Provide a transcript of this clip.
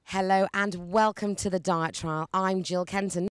Hello and welcome to the Diet Trial. I'm Jill Kenton.